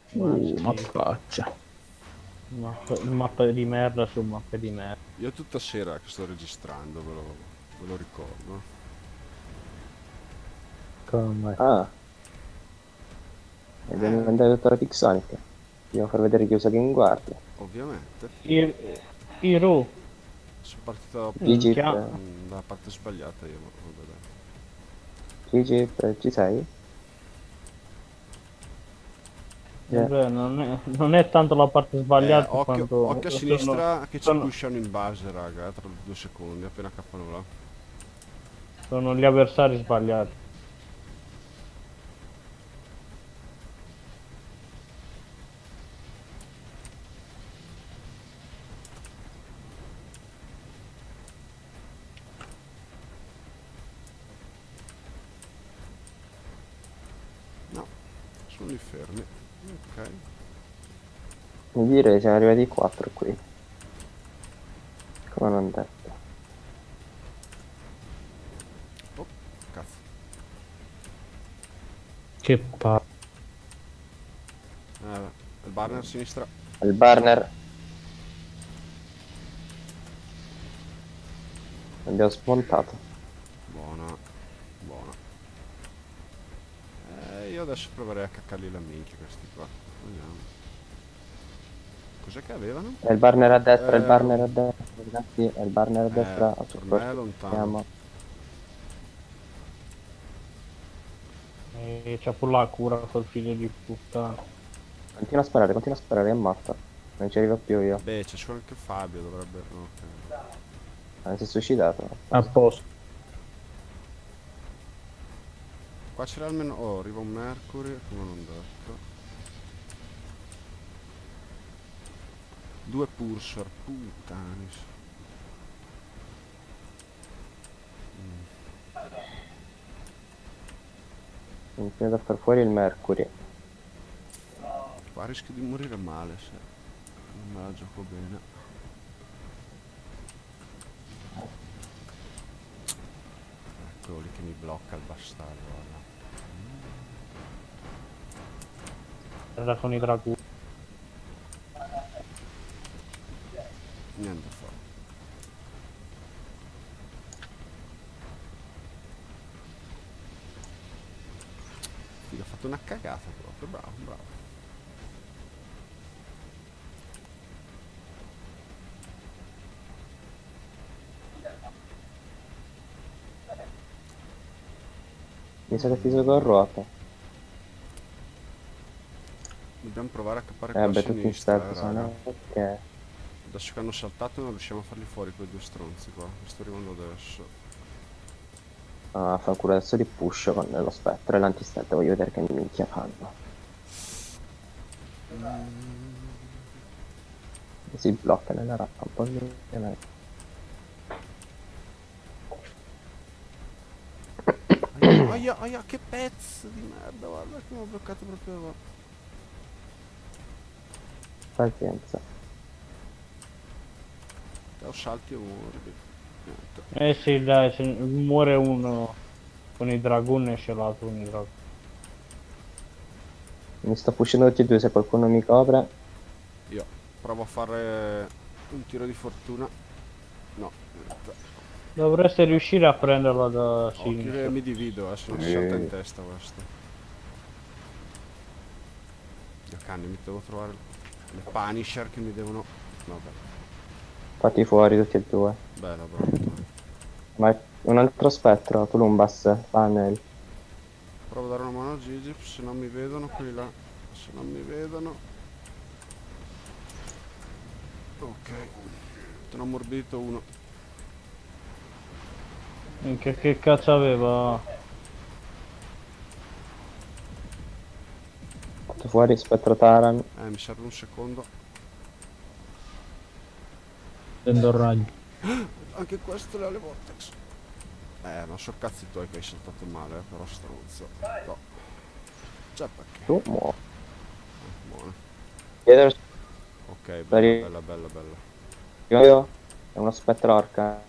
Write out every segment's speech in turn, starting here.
Mappaccia. Mappe di merda su mappe di merda. Io tutta sera che sto registrando, ve lo ricordo. Come? Ah, e devi mandare tutta la Pixonic. Devo far vedere chi usa Game Guard. Ovviamente. Iru. Sono partito Gigi, dalla parte sbagliata io, ma vabbè dai. Gigi, ci sei? Vabbè, non è tanto la parte sbagliata quanto Occhio a sinistra che ci sono, pushano in base, raga, tra 2 secondi, appena cappano là. sono gli avversari sbagliati. No, sono lì fermi. Ok. Mi dire siamo arrivati 4 qui. Come non detto. Oh, cazzo. Che pa... Il banner a sinistra. Il Barner. Abbiamo smontato. Buona, buona. Io adesso proverei a caccarli la minchia questi qua. Vediamo. Cos'è che avevano? È il Barner a destra, il Barner a destra. Ragazzi, è il Barner a destra. A Per me è lontano. E c'ha pure la cura col figlio di puttana. Continua a sparare, è morto. Non ci arrivo più io. Beh, c'è solo anche Fabio, dovrebbe... Ok. Si è suicidato. A posto. Qua c'era almeno... Oh, arriva un Mercury, come non detto. 2 Pulsar, puttanis. Mi finito a far fuori il Mercury. Qua rischio di morire male se non me la gioco bene. Eccolo lì che mi blocca il bastardo, guarda. Era con i dragoni. Niente da fare. Figa, ha fatto una cagata proprio, bravo, bravo. Mi sa che ti so con ruota. Dobbiamo provare a cappare qua a Beh, tutti in sinistra, stealth raga. sono. Ok. Adesso che hanno saltato non riusciamo a farli fuori quei 2 stronzi qua. Mi sto arrivando adesso. Ah, fanculo, adesso li push con lo spettro e l'antistealth. Voglio vedere che minchia fanno. Si blocca nella rappa un po' di... Aia, aia, che pezzo di merda, guarda che mi ho bloccato proprio là. Pazienza. O salti o muori. Niente. Eh sì, dai, se muore uno con i dragoni esce l'altro con i dragoni. Mi sto pushando tutti e due, se qualcuno mi copre. Io provo a fare un tiro di fortuna. No, niente. Dovreste riuscire a prenderlo da Occhio che sinistra. mi divido, se non si salta in testa questo. Dio cane, mi devo trovare le Punisher che mi devono... Vabbè, Fatti fuori tutti e due. bella brutta. Ma un altro spettro, Tulumbas, panel. Provo a dare una mano a Gigi, se non mi vedono quelli là. Se non mi vedono... Ok. Te ne ho ammorbidito uno. Che cazzo aveva? Fatto fuori, spettro Taran. Mi serve un secondo. Prendo il raggio. Anche questo le ha le Vortex. Ma so cazzi tuoi che hai saltato male, però stronzo. No. Già perché? Tu muovi. Buono. Chiedere Ok, bella, bella, bella, bella. io è uno spettro orca.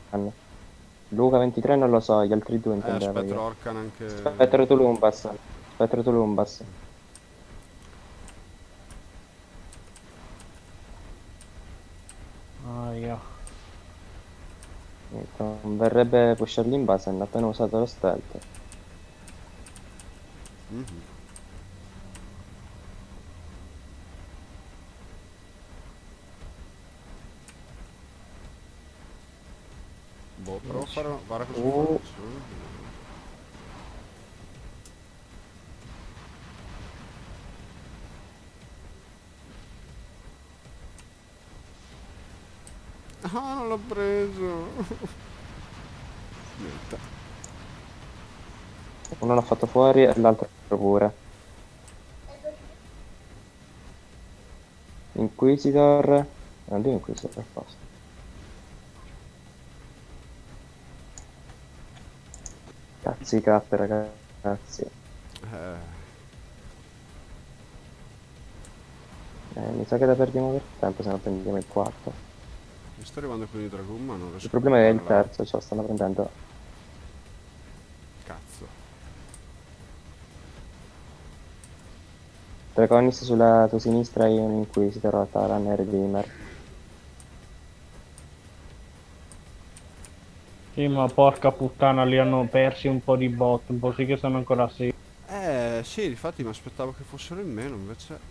Luca 23 non lo so, gli altri due intendevo Spettro io. Orcan anche... Spettro Tulumbas. Spettro Tulumbas. Aia. Converrebbe pusharli in base, hanno appena usato lo stealth. Mhm. Boh, provo a fare una... Guarda cosa faccio. Ah, non l'ho preso. Niente. Uno l'ha fatto fuori e l'altro pure. Inquisitor. Non dico Inquisitor per forza. Cazzi cappe ragazzi. Mi sa che da perdiamo per tempo se non prendiamo il quarto. Mi sto arrivando con i Dragoon ma non riesco Il problema è il a parlare. terzo, ce lo stanno prendendo. Cazzo. Draconis sulla tua sinistra e un Inquisitor, Taran e Redeemer. Sì, ma porca puttana, li hanno persi un po' di bot, un po' sì che sono ancora a 6. Sì, infatti mi aspettavo che fossero in meno, invece...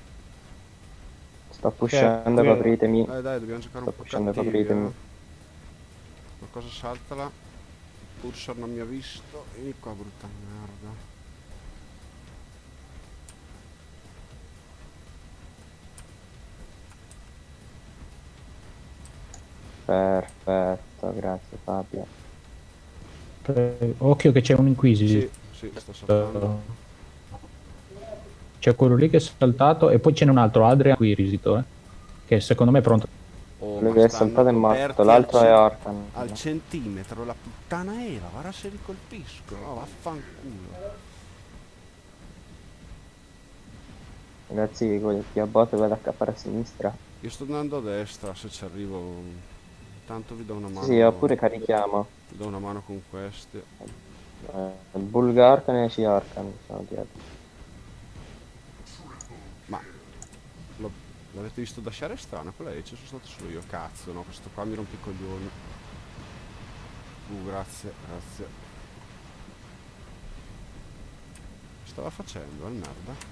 Sto pushando, vero. copritemi. Dai, dobbiamo giocare Sto un po' pushando, cattivi, copritemi. Qualcosa saltala. Pulsar non mi ha visto. Vieni qua, brutta merda. Perfetto, grazie Fabio. Occhio che c'è un Inquisitor. Sì, sto saltando. C'è quello lì che è saltato e poi c'è un altro Adrian Inquisitor, che secondo me è pronto. Oh, Quello ma che è stanno saltato è morto, coperti l'altro è Orcan. al centimetro, la puttana Eva, guarda se li colpisco. Oh, vaffanculo. Ragazzi, chi a botte vado a accappare a sinistra. Io sto andando a destra, se ci arrivo. Intanto vi do una mano. Sì, oppure carichiamo. Vi do una mano con questi. Bulga Orcan e C Orcan sono dietro. Ma l'avete visto dasciare strano? Quella lì ci sono stato solo io. Cazzo, no, questo qua mi rompe i coglioni. Grazie, grazie. Che stava facendo, al merda?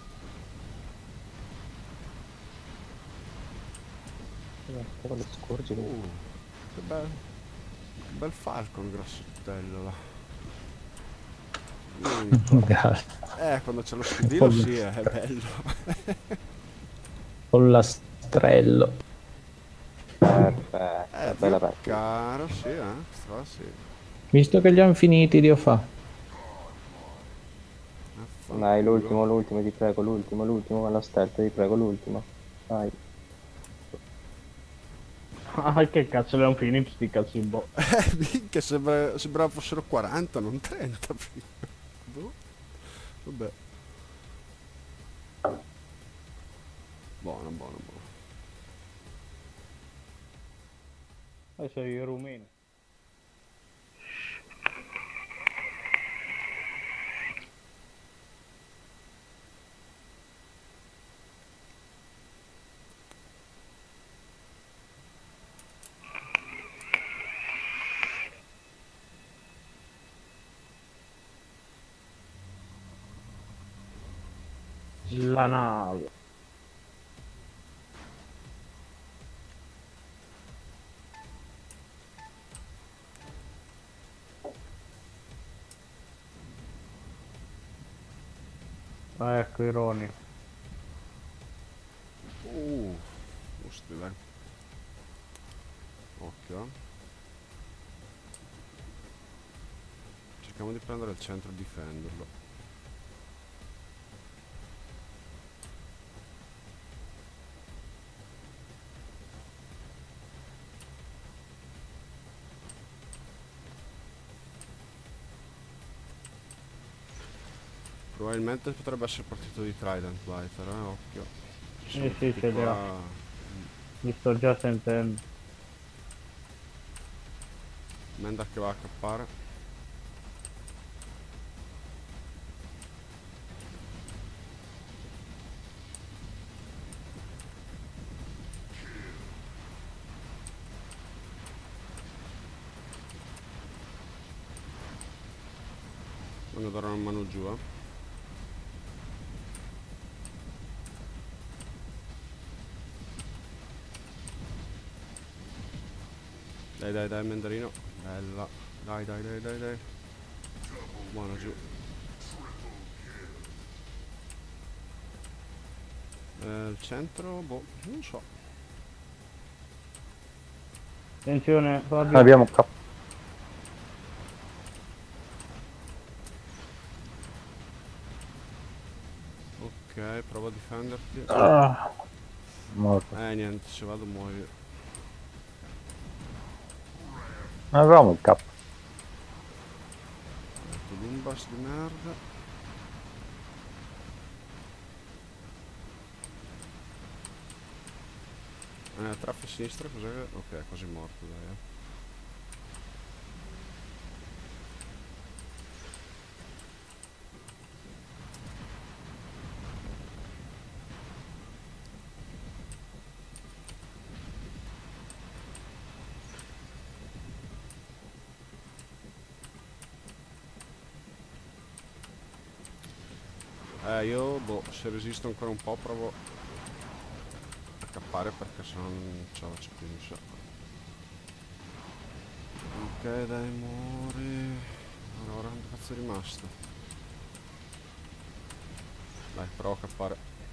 Però le scorgi. Che bel falcon grossotello là. Quando c'è lo scudino sì, è bello. Pollastrello. Perfetto, bella partita. Caro, sì, sì. Visto che li hanno finiti, Dio fa. Dai, l'ultimo, ti prego, l'ultimo con lo stealth, ti prego, l'ultimo. Dai. Ah, che cazzo li hanno finiti sti cazzo in bot. Minchia, sembrava fossero 40, non 30 prima. Boh. Vabbè. Buono. Adesso i rumeni. La nave. Ecco i Roni. Giusti, dai. Occhio. Cerchiamo di prendere il centro e difenderlo. Probabilmente potrebbe essere partito di Trident Lighter, occhio. Sì, ce li ho. Mi sto già sentendo. Menda che va a cappare. Voglio dare una mano giù, Dai, mandarino. Bella. Dai. Buona giù. Il centro, boh, non so. Attenzione, Fabio. Abbiamo un capo. Ok, prova a difenderti. Morto. Niente, se vado muoio. Avevamo il capo. Columbus di merda. Traffico a sinistra, cos'è? Ok, è quasi morto, dai. Io, boh, se resisto ancora un po' provo a cappare perché sennò non ce la faccio più, mi sa. Ok, dai, muori. Allora, quanto cazzo è rimasto? Dai, provo a cappare.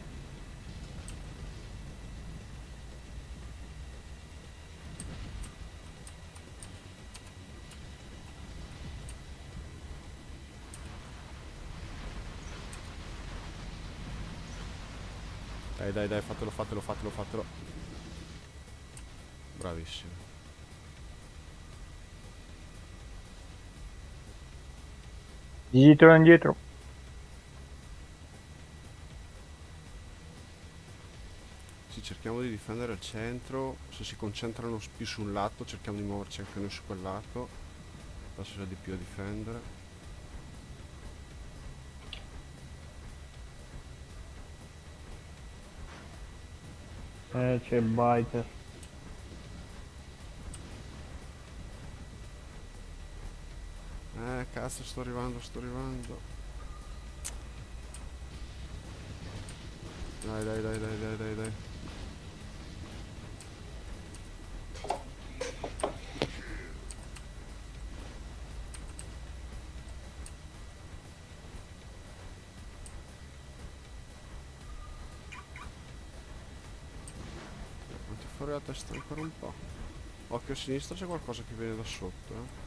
Dai, fatelo. Bravissimo. Indietro. Sì, cerchiamo di difendere il centro. Se si concentrano più sul lato, cerchiamo di muoverci anche noi su quel lato. Adesso c'è di più a difendere. C'è Biter. Cazzo, sto arrivando. Dai. Metti fuori la testa ancora un po'. Occhio a sinistra, c'è qualcosa che viene da sotto,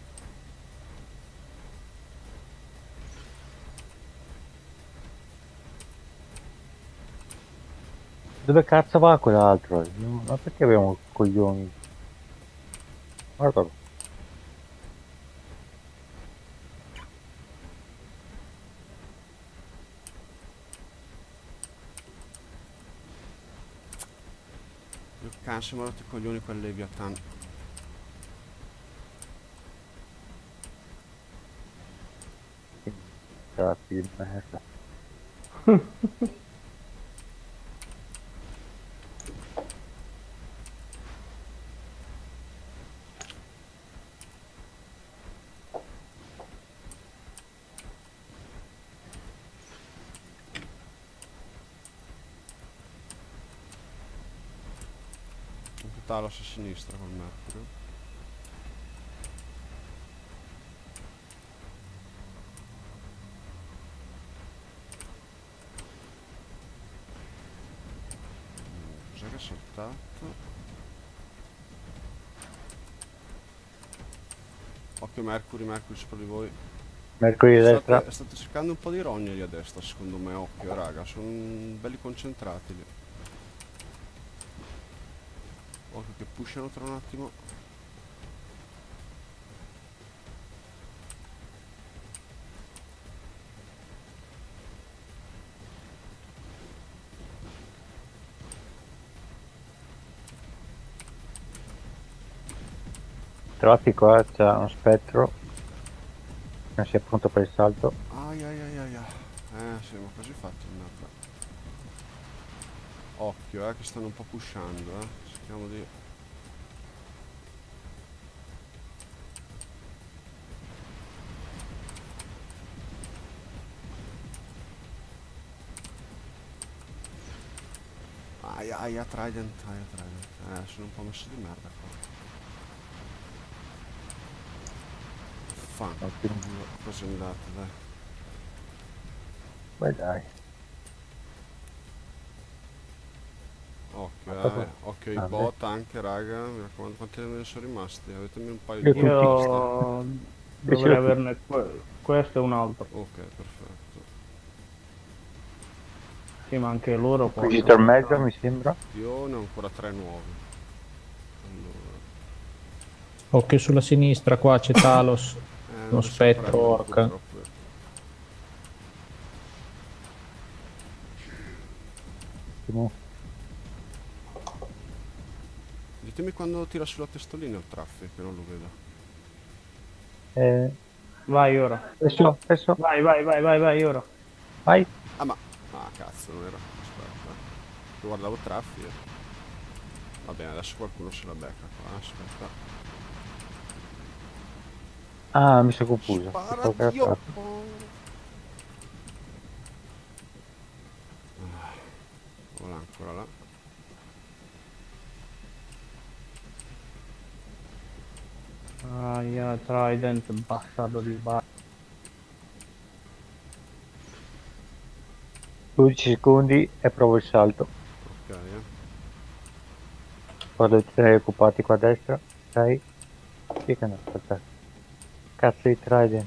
Dove cazzo va quell'altro? Ma perché abbiamo coglioni? Guardalo. Io cazzo, mi ho rotto i coglioni quel Leviathan. Cazzo di merda. Un Talos a sinistra col Mercurio. Cos'è che è saltato? Occhio Mercury sopra di voi. Mercoledì a destra. State cercando un po' di rogne lì a destra, secondo me, occhio raga, sono belli concentrati lì. Occhio che pushano tra un attimo. Traffico, c'è uno spettro. Non si è pronto per il salto. Ai. Sì, ma quasi fatto il merda. Occhio, che stanno un po' pushando, cerchiamo di... Aia, Trident. Sono un po' messo di merda qua. Ottimo. Cosa è andato, dai. Beh dai. Occhio ai Vabbè. bot anche, raga. Mi raccomando, quanti ne sono rimasti? Avetemi un paio Io di tutti. Io dovrei averne questo e un altro. Ok, perfetto. Sì, ma anche loro Qui possono. in mezzo mi sembra. Io ne ho ancora 3 nuovi. Allora, Occhio sulla sinistra, qua c'è Talos. non Uno riesco a spettro prenderli, orc. purtroppo. Ottimo. Ditemi quando tira sulla testolina il traffic, che non lo vedo. Vai ora. Adesso. Vai ora. Vai. Ah, cazzo, non era. Aspetta. Io guardavo traffic. Va bene, adesso qualcuno se la becca qua. Aspetta. Ah, mi sono confuso. Spara, Pensavo che era Dio! tratto. Voilà, ancora là. Aia, Trident, bastardo di bar. 12 secondi e provo il salto. Ok, Vado 3 occupati qua a destra. 6. Chi che ne aspetta? Cazzo di Trident.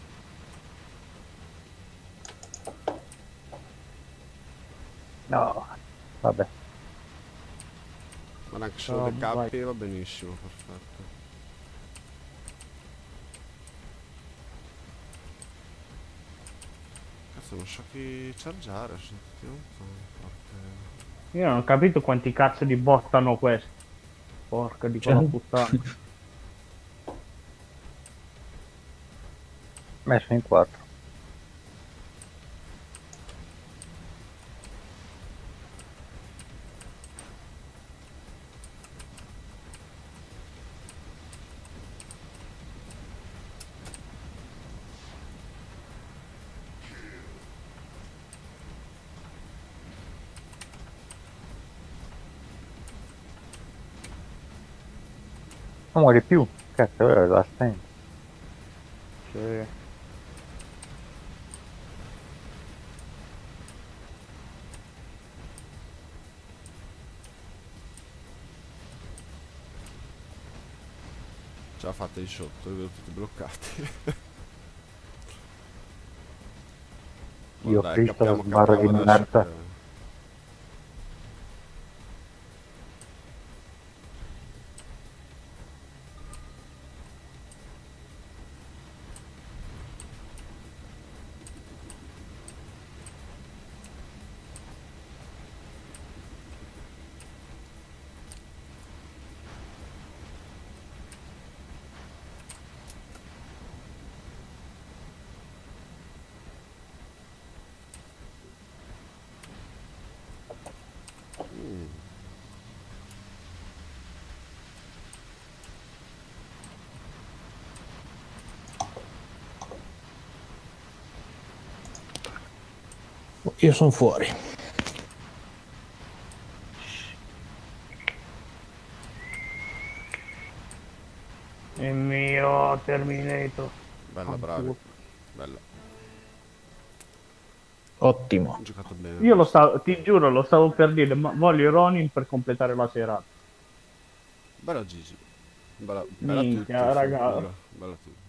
No. Vabbè. Ma anche se lo No, decappi va benissimo, perfetto. Cazzo, non so chi chargiare, sono tutti un po' forte. Io non ho capito quanti cazzo di bot hanno questi. Porca di quella puttana. Messo in 4. Non muore più. Cazzo, ora è la stand. Sì. Ce la fate di sotto, li vedo tutti bloccati. Io Dai, Cristo capiamo sbarro di adesso merda. che- Io sono fuori. Il mio Terminator. Bella, bravi. Bella. Ottimo. Ho giocato bene. Io lo stavo, ti giuro, lo stavo per dire, ma voglio Ronin per completare la serata. Bella Gigi. Bella Minchia, tutti. raga. Bella tutti.